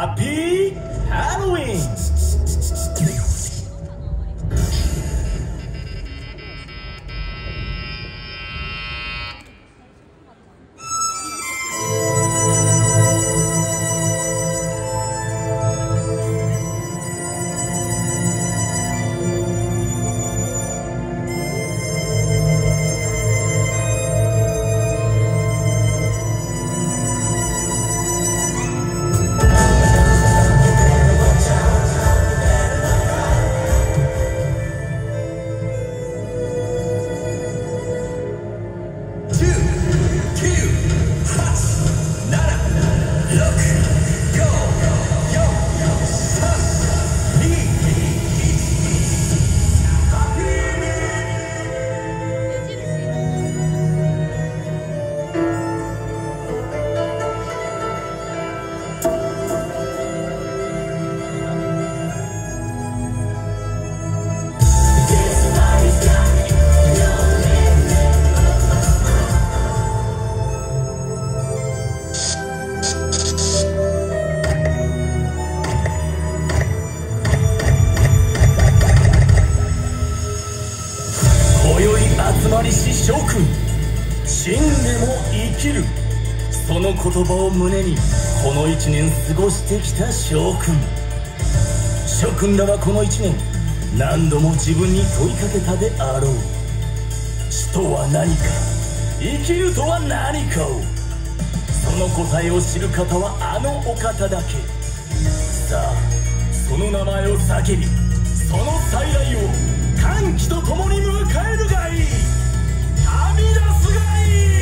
ハッピーハロウィン。諸君、死んでも生きる、その言葉を胸にこの1年過ごしてきた諸君。諸君らはこの1年何度も自分に問いかけたであろう。死とは何か、生きるとは何かを。その答えを知る方はあのお方だけ。さあ、その名前を叫び、その再来を歓喜とともに迎えるがいい。はみ出すがいい。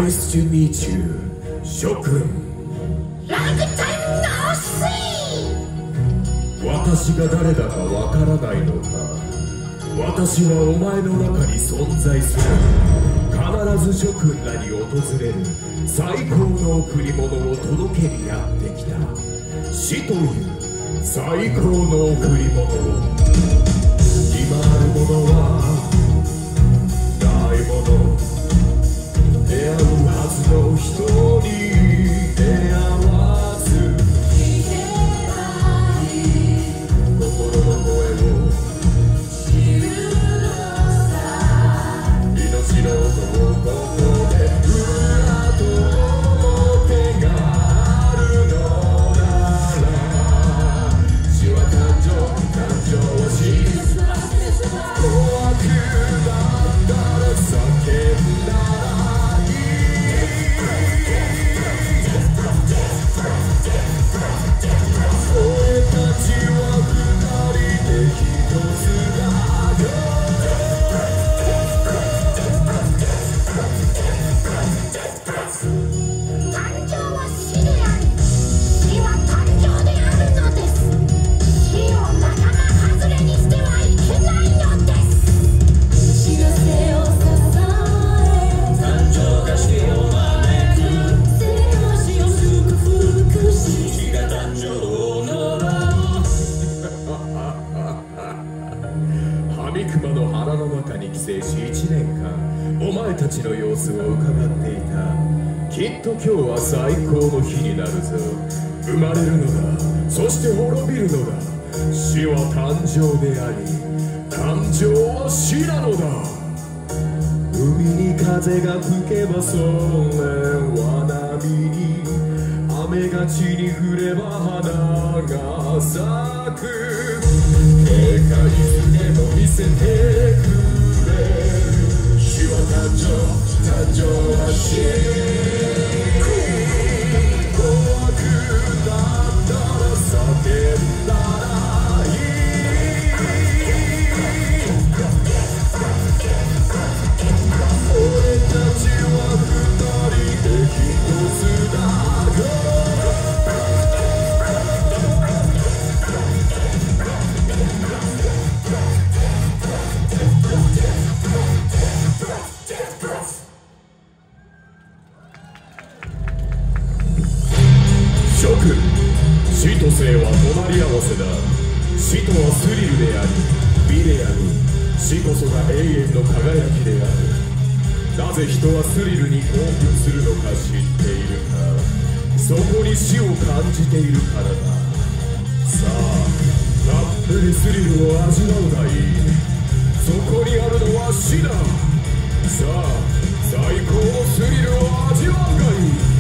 Nice to meet you 諸君。私が誰だかわからないのか。私はお前の中に存在する。必ず諸君らに訪れる最高の贈り物を届けにやってきた。死という最高の贈り物を。今あるものはないもの。出会うはずの人に出会わず、心の声を知るのさ。命の音をここで裏と表があるのなら、死は誕生は死。怖くなったら叫んだらいい。俺たちは二人で一つだよ。 誕生は死であり、死は誕生であるのです。死を仲間外れにしてはいけないのです。死が背を支え、誕生が死を招く。生は死を祝福し、死が誕生を呪う。 ハミクマの腹の中に寄生し1年間お前たちの様子を伺っていた。きっと今日は最高の日になるぞ。生まれるのだ、そして滅びるのだ。死は誕生であり、誕生は死なのだ。海に風が吹けばそれは波に、雨が地に降れば花が咲く。警戒しても見せてくれる。死は誕生、誕生は死。怖くなったら叫んだらいい。俺たちは二人で一つだよ。諸君、死と生は隣り合わせだ。死とはスリルであり美であり、死こそが永遠の輝きである。なぜ人はスリルに興奮するのか知っているか。そこに死を感じているからだ。さあ、たっぷりスリルを味わうがいい。そこにあるのは死だ。さあ、最高のスリルを味わうがいい。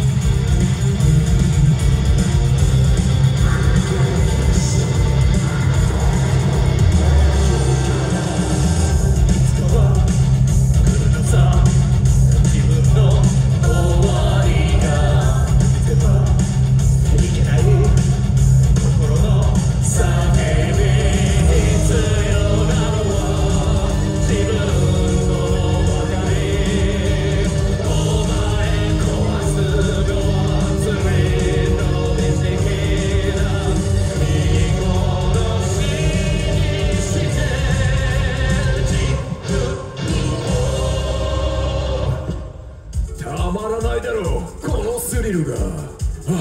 たまらないだろう、このスリルが。危ない。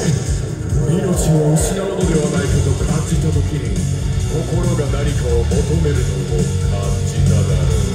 命を失うのではないかと感じた時に、心が何かを求めるのを感じただろう。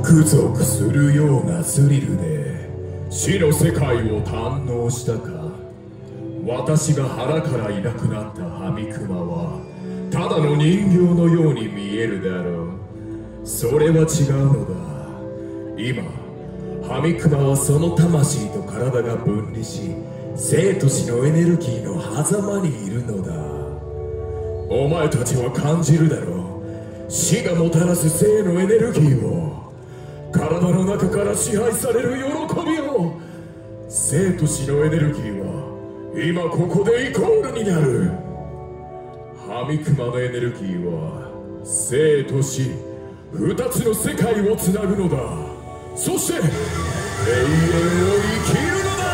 クゾクするようなスリルで死の世界を堪能したか。私が腹からいなくなったハミクマはただの人形のように見えるだろう。それは違うのだ。今ハミクマはその魂と体が分離し、生と死のエネルギーの狭間にいるのだ。お前たちは感じるだろう。死がもたらす生のエネルギーを、体の中から支配される喜びを。生と死のエネルギーは今ここでイコールになる。ハミクマのエネルギーは生と死2つの世界をつなぐのだ。そして永遠を生きるのだ。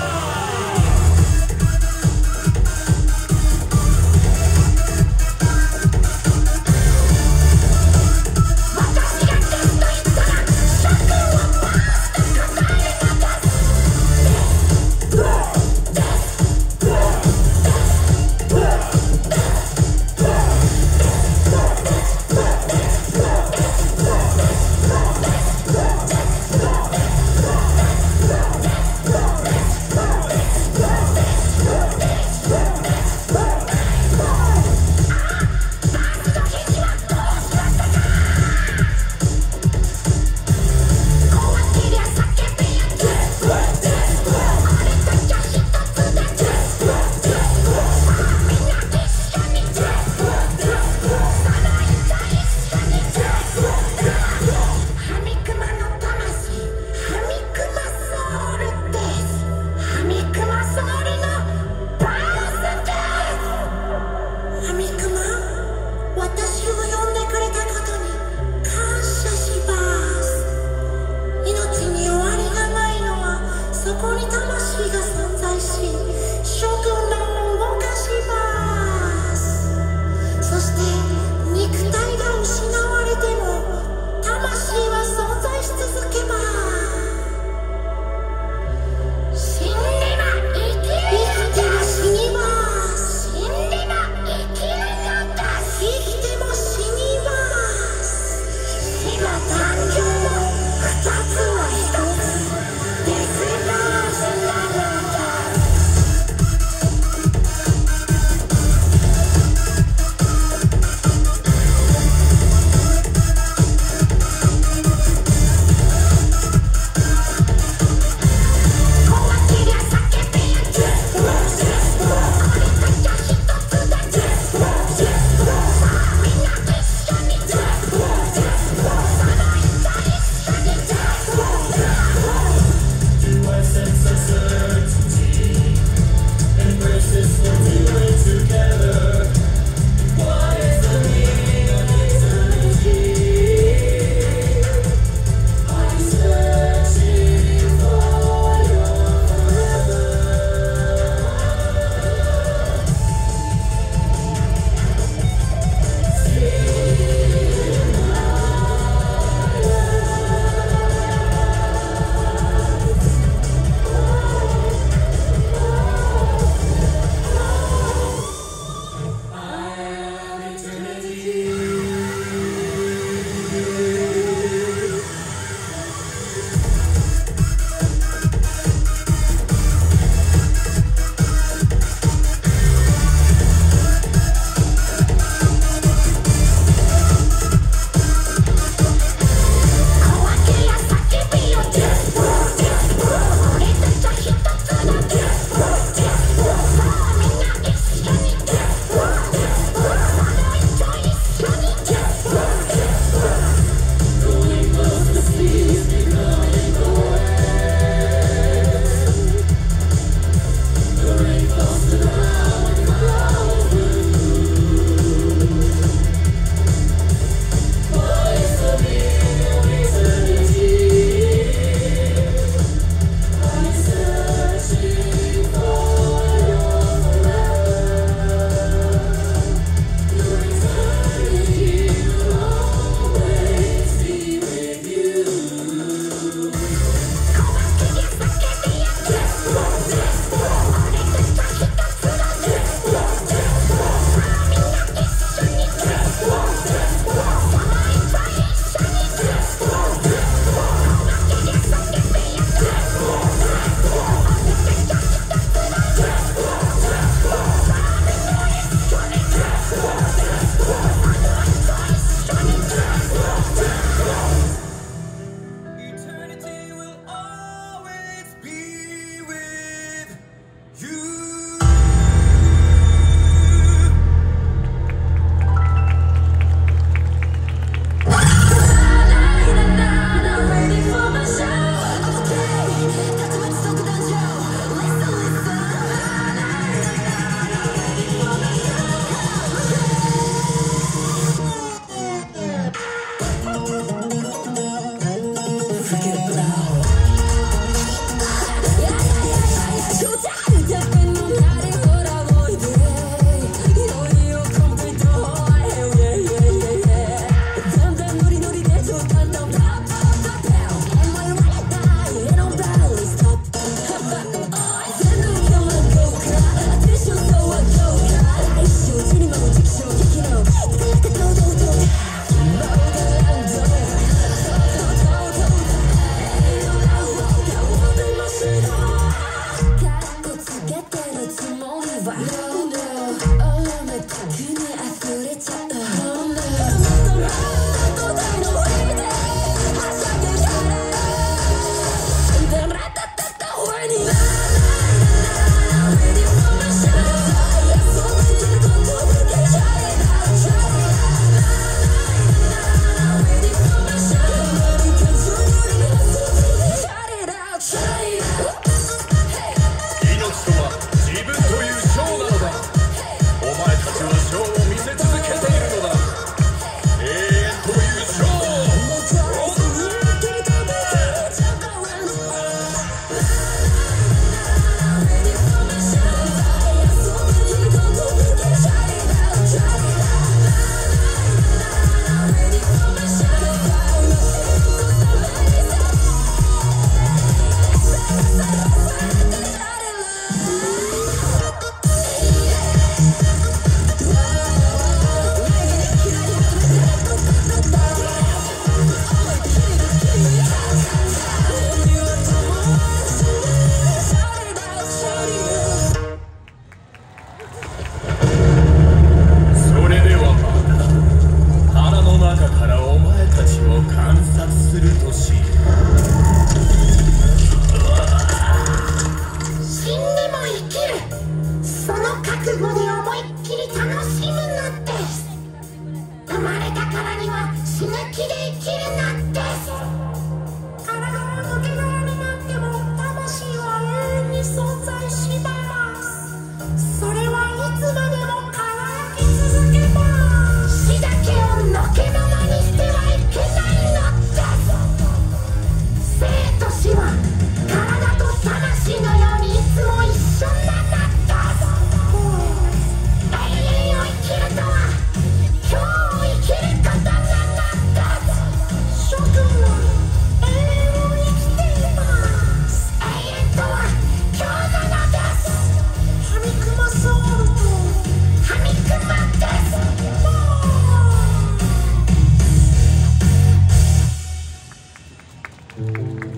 「